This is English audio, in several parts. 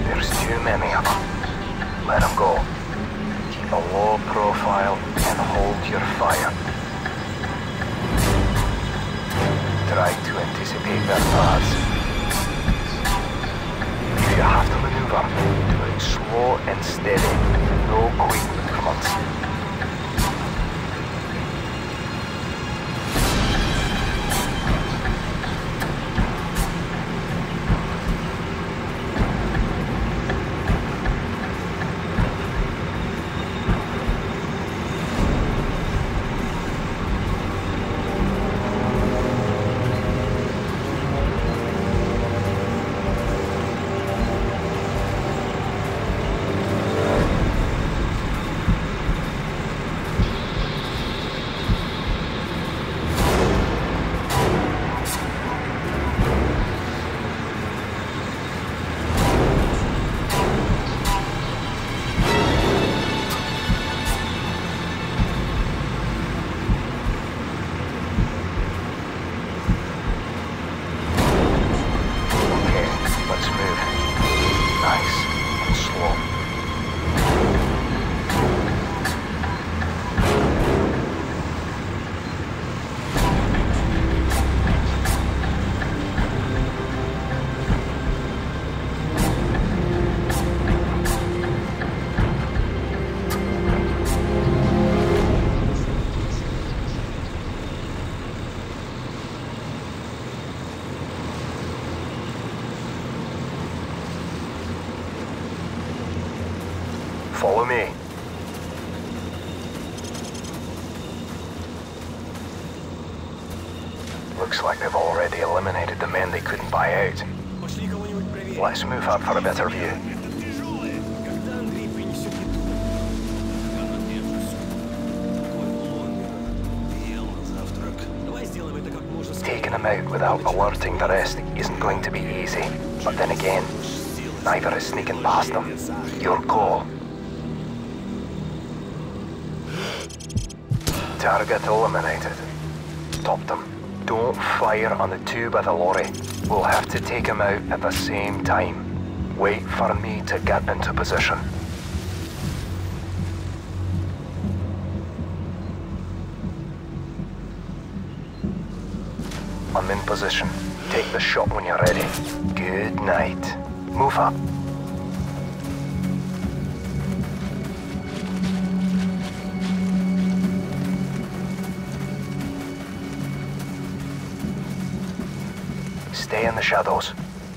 There's too many of them. Let them go. Keep a low profile and hold your fire. Try to anticipate their paths. If you have to maneuver, do it slow and steady. No quick movements. Follow me. Looks like they've already eliminated the men they couldn't buy out. Let's move up for a better view. Taking them out without alerting the rest isn't going to be easy. But then again, neither is sneaking past them. Your call. Target eliminated. Stop them. Don't fire on the two by the lorry. We'll have to take them out at the same time. Wait for me to get into position. I'm in position. Take the shot when you're ready. Good night. Move up. Stay in the shadows.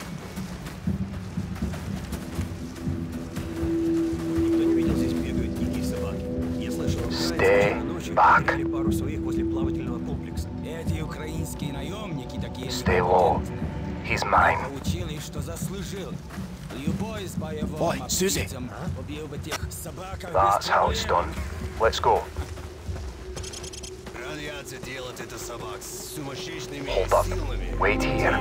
Stay back. Stay low. He's mine. Boy, Susie. That's how it's done. Let's go. Hold up. Wait here.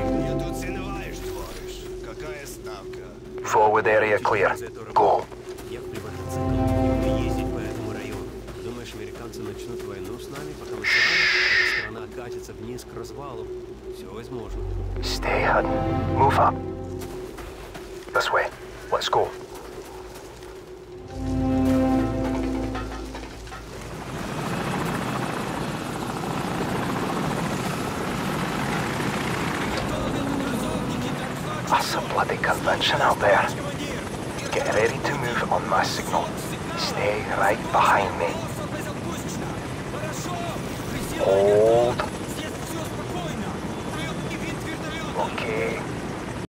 Forward area clear. Go. Stay hidden. Move up. This way. Let's go. That's a bloody convention out there. Get ready to move on my signal. Stay right behind me.